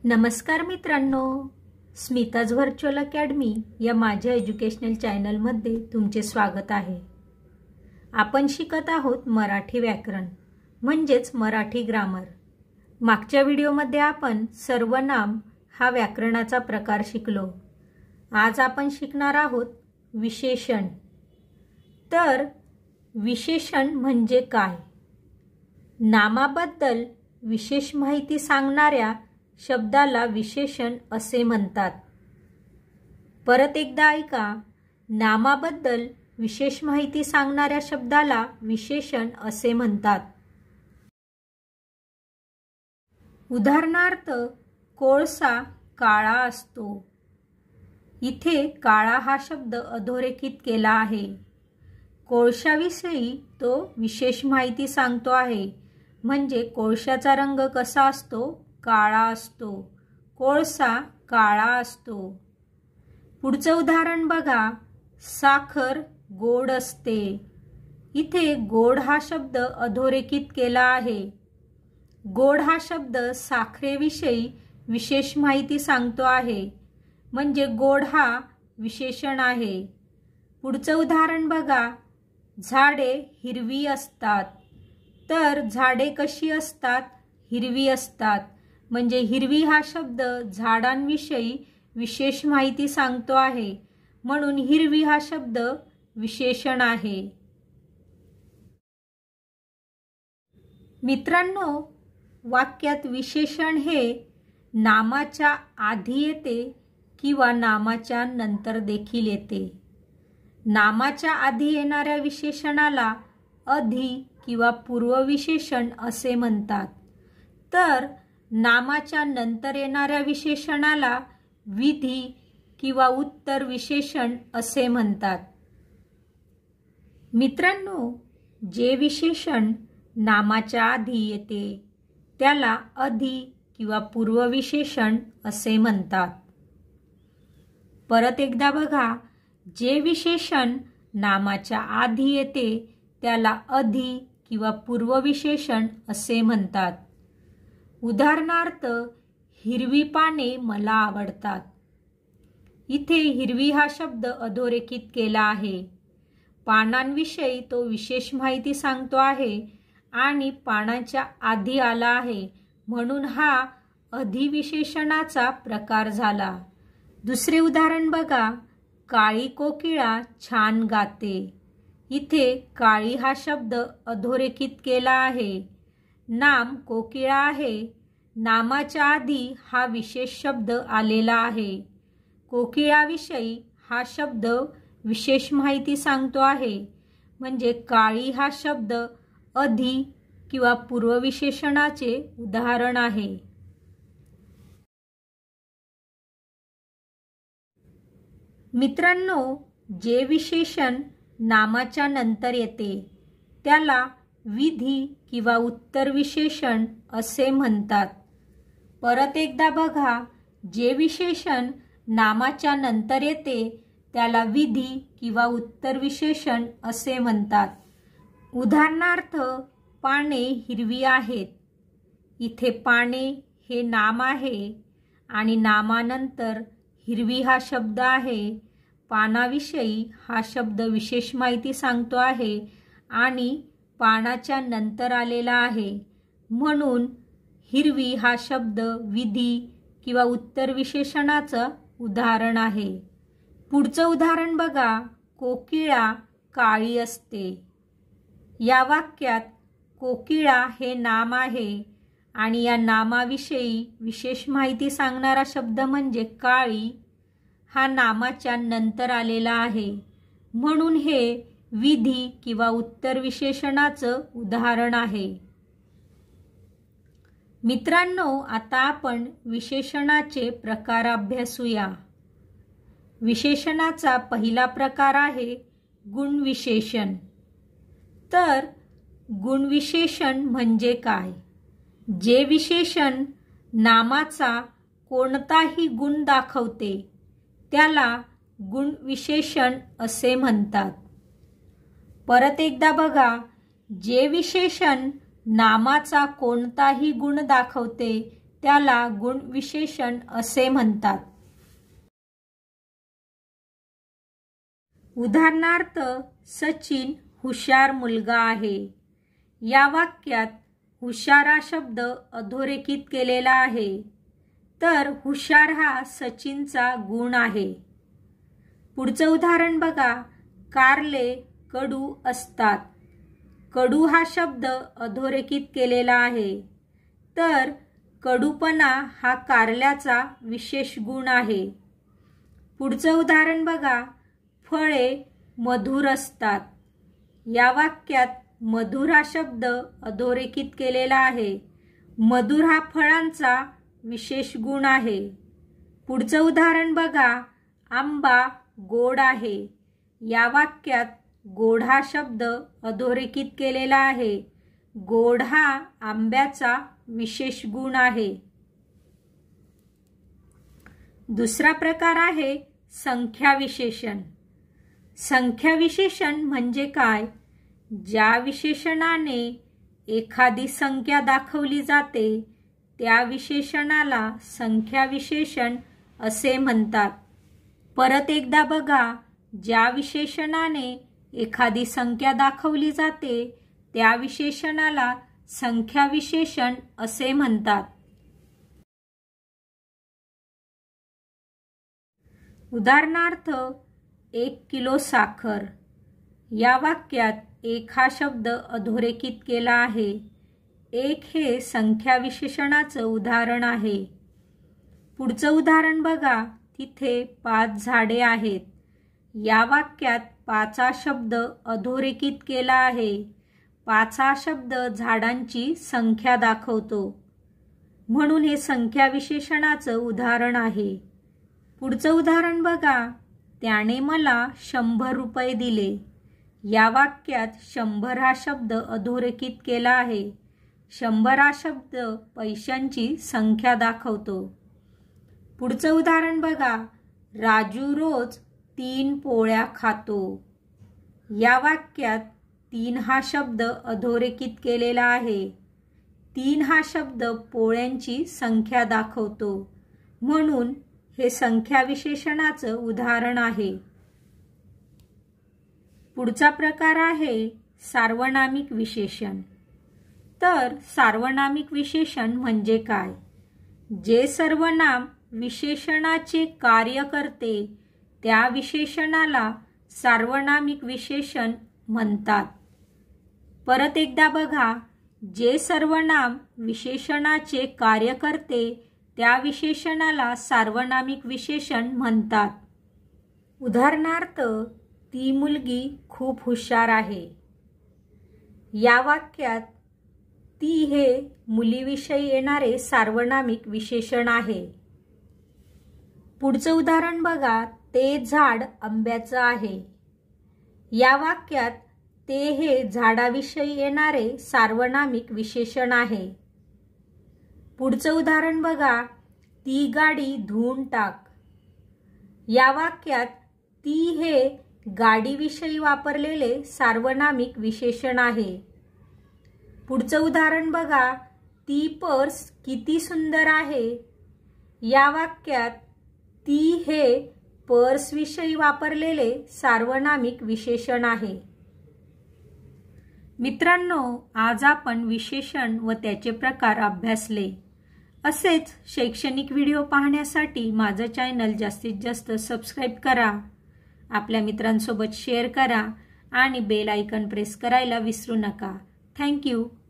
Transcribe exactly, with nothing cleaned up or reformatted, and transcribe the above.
नमस्कार मित्रांनो, Smita's virtual academy या माझ्या एज्युकेशनल चॅनलमध्ये तुमचे स्वागत आहे। आपण शिकत आहोत मराठी व्याकरण म्हणजेच मराठी ग्रामर। मागच्या व्हिडिओमध्ये आपण सर्वनाम हा व्याकरणाचा प्रकार शिकलो। आज आपण शिकणार आहोत विशेषण। तर विशेषण म्हणजे काय? नामाबद्दल विशेष माहिती सांगणाऱ्या शब्दाला विशेषण असे म्हणतात। परत एकदा ऐका, नामाबद्दल विशेष माहिती सांगणाऱ्या शब्दाला विशेषण असे म्हणतात। उदाहरणार्थ, कोळसा काळा असतो। इथे काळा हा शब्द अधोरेखित केला आहे। कोळशाविषयी तो विशेष माहिती सांगतो आहे, म्हणजे कोळशाचा रंग कसा असतो? काळा असतो। कोळसा काळा असतो। पुढचं उदाहरण बघा, साखर गोड असते। इथे गोड हा शब्द अधोरेखित केला आहे। गोड हा शब्द साखरेविषयी विशेष माहिती सांगतो आहे, म्हणजे गोड हा विशेषण आहे। पुढचं उदाहरण बघा, झाडे हिरवी असतात। तर झाडे कशी असतात? हिरवी असतात, म्हणजे हिरवी हा शब्द झाडांविषयी विशेष माहिती सांगतो आहे, म्हणून हिरवी हा शब्द विशेषण आहे। मित्रांनो, वाक्यात विशेषण हे नामाच्या आधी येते किंवा नामाच्या नंतर देखील येते। नामाच्या आधी येणाऱ्या विशेषणाला अधि किंवा पूर्वविशेषण असे म्हणतात। तर नामाच्या नंतर येणाऱ्या विशेषणाला विधी किंवा उत्तर विशेषण असे म्हणतात। मित्रांनो, जे विशेषण नामाच्या आधी येते त्याला अधि किंवा पूर्वविशेषण असे म्हणतात। परत एकदा बघा, जे विशेषण नामाच्या आधी येते त्याला अधि किंवा पूर्वविशेषण असे म्हणतात। उदाहरणार्थ, हिरवी पाने मला आवडतात। इथे हिरवी हा शब्द अधोरेखित केला आहे। पानांविषयी तो विशेष माहिती सांगतो आहे आणि पानाच्या आधी आला आहे, म्हणून हा अधिविशेषणाचा प्रकार झाला। दुसरे उदाहरण बघा, काळी कोकिळा छान गाते। इथे काळी हा शब्द अधोरेखित केला आहे। नाम कोकिळा आहे। नामाच्या आधी हा विशेष शब्द आलेला आहे। कोकिळाविषयी हा शब्द विशेष माहिती सांगतो आहे, म्हणजे काळी हा शब्द अधि किंवा पूर्वविशेषणाचे उदाहरण आहे। मित्रांनो, जे विशेषण नामाच्या नंतर येते त्याला विधी किंवा उत्तर विशेषण असे म्हणतात। परत एकदा बघा, जे विशेषण नामाच्या नंतर येते त्याला विधी किंवा उत्तर विशेषण असे म्हणतात। उदाहरणार्थ, पाने हिरवी आहेत। इथे पाने हे नाम आहे आणि नामानंतर हिरवी हा शब्द आहे। पानाविषयी हा शब्द विशेष माहिती सांगतो आहे आणि पानाच्या नंतर आलेला आहे, म्हणून हिरवी हा शब्द विधी किंवा उत्तर विशेषणाचं उदाहरण आहे। पुढचं उदाहरण बघा, कोकिळा काळी असते। या वाक्यात कोकिळा हे नाम आहे आणि या नामाविषयी विशेष माहिती सांगणारा शब्द म्हणजे काळी हा नामाच्या नंतर आलेला आहे, म्हणून हे विधी किंवा उत्तर विशेषणाचं उदाहरण आहे। मित्रांनो, आता आपण विशेषणाचे प्रकार अभ्यासूया। विशेषणाचा पहिला प्रकार आहे गुणविशेषण। तर गुणविशेषण म्हणजे काय? जे विशेषण नामाचा कोणताही गुण दाखवते त्याला गुणविशेषण असे म्हणतात। परत एकदा बघा, जे विशेषण नामाचा कोणताही गुण दाखवते त्याला गुणविशेषण असे म्हणतात. उदाहरणार्थ, सचिन हुशार मुलगा आहे. या वाक्यात हुशार हा शब्द अधोरेखित केलेला आहे, तर हुशार हा सचिनचा गुण आहे. पुढचं उदाहरण बघा. कारले कडू असतात. कडू हा शब्द अधोरेखित केलेला आहे, तर कडूपणा हा कारल्याचा विशेष गुण आहे. पुढचं उदाहरण बघा. फळे मधुर असतात. या वाक्यात मधुर हा शब्द अधोरेखित केलेला आहे. मधुर हा फळांचा विशेष गुण आहे. पुढचं उदाहरण बघा. आंबा गोड आहे. या वाक्यात गोड हा शब्द अधोरेखित केलेला आहे. गोड हा आंब्याचा विशेष गुण आहे. दुसरा प्रकार आहे संख्या विशेषण. संख्या विशेषण म्हणजे काय? ज्या विशेषणाने एखादी संख्या दाखवली जाते त्या विशेषणाला संख्या विशेषण असे म्हणतात. परत एकदा बघा. ज्या विशेषणाने एखादी संख्या दाखवली जाते त्या विशेषणाला संख्या विशेषण असे म्हणतात. उदाहरणार्थ, एक किलो साखर. या वाक्यात एक हा शब्द अधोरेखित केला आहे. एक हे संख्या विशेषणाचं उदाहरण आहे. पुढचं उदाहरण बघा. तिथे पाच झाडे आहेत. या वाक्यात पाच हा शब्द अधोरेखित केला आहे. पाच हा शब्द झाडांची संख्या दाखवतो, म्हणून हे संख्या विशेषणाचं उदाहरण आहे. पुढचं उदाहरण बघा. त्याने मला शंभर रुपये दिले. या वाक्यात शंभर हा शब्द अधोरेखित केला आहे. शंभर हा शब्द पैशांची संख्या दाखवतो. पुढचं उदाहरण बघा. राजू रोज तीन पोळ्या खातो. या वाक्यात तीन हा शब्द अधोरेखित केलेला आहे. तीन हा शब्द पोळ्यांची संख्या दाखवतो, म्हणून हे संख्या विशेषणाचं उदाहरण आहे. पुढचा प्रकार आहे सार्वनामिक विशेषण. तर सार्वनामिक विशेषण म्हणजे काय? जे सर्वनाम विशेषणाचे कार्य करते त्या विशेषणाला सार्वनामिक विशेषण म्हणतात. परत एकदा बघा. जे सर्वनाम विशेषणाचे कार्य करते त्या विशेषणाला सार्वनामिक विशेषण म्हणतात. उदाहरणार्थ, ती मुलगी खूप हुशार आहे. या वाक्यात ती हे मुलीविषयी येणारे सार्वनामिक विशेषण आहे. पुढचं उदाहरण बघा. ते झाड आंब्याचं आहे. या वाक्यात ते हे झाडाविषयी येणारे सार्वनामिक विशेषण आहे. पुढचं उदाहरण बघा. ती गाडी धुवून टाक. या वाक्यात ती हे गाडीविषयी वापरलेले सार्वनामिक विशेषण आहे. पुढचं उदाहरण बघा. ती पर्स किती सुंदर आहे. या वाक्यात ती हे पर्सविषयी वापरलेले सार्वनामिक विशेषण आहे. मित्रांनो, आज आपण विशेषण व त्याचे प्रकार अभ्यासले. असेच शैक्षणिक व्हिडिओ पाहण्यासाठी माझं चॅनल जास्तीत जास्त सबस्क्राईब करा, आपल्या मित्रांसोबत शेअर करा आणि बेल आयकॉन प्रेस करायला विसरू नका. थँक्यू.